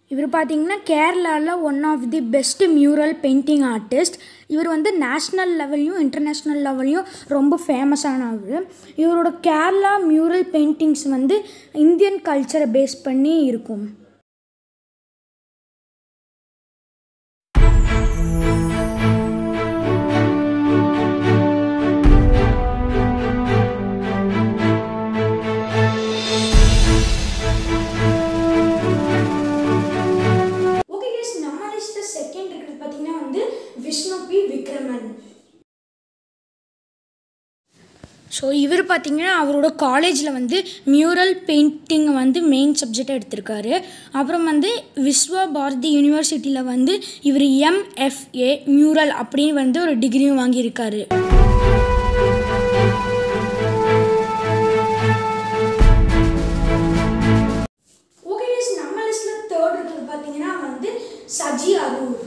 இவர் பார்த்தீங்கன்னா கேரளாவில் one of the best mural painting artist. இவர் வந்து நேஷ்னல் லெவல்லையும் இன்டர்நேஷ்னல் லெவல்லையும் ரொம்ப ஃபேமஸானவர். இவரோட கேரளா மியூரல் பெயிண்டிங்ஸ் வந்து இந்தியன் கல்ச்சரை பேஸ் பண்ணி இருக்கும். செகண்ட் இருக்கிறது பார்த்தீங்கன்னா வந்து விஷ்ணு பி விக்ரமன். ஸோ இவர் பார்த்தீங்கன்னா அவரோட காலேஜில் வந்து மியூரல் பெயிண்டிங்கை வந்து மெயின் சப்ஜெக்டாக எடுத்திருக்காரு. அப்புறம் வந்து விஸ்வ பாரதி யூனிவர்சிட்டியில் வந்து இவர் MFA மியூரல் அப்படின்னு வந்து ஒரு டிகிரியும் வாங்கியிருக்காரு. பார்த்தீங்கன்னா வந்து சஜி அரூர்.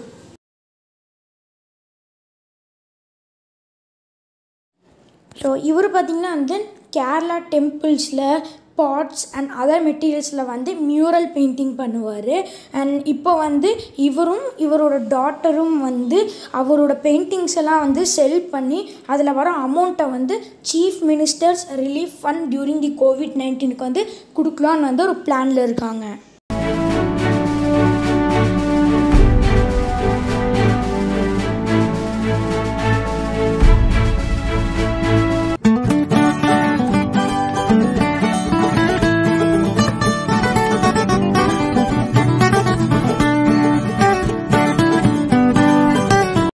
ஸோ இவர் பார்த்திங்கன்னா வந்து கேரளா டெம்பிள்ஸில் பாட்ஸ் அண்ட் அதர் மெட்டீரியல்ஸில் வந்து மியூரல் பெயிண்டிங் பண்ணுவார். அண்ட் இப்போ வந்து இவரும் இவரோட டாட்டரும் வந்து அவரோட பெயிண்டிங்ஸ் எல்லாம் வந்து செல் பண்ணி அதில் வர அமௌண்ட்டை வந்து chief ministers relief fund during the COVID-19 வந்து கொடுக்கலான்னு வந்து ஒரு பிளானில் இருக்காங்க.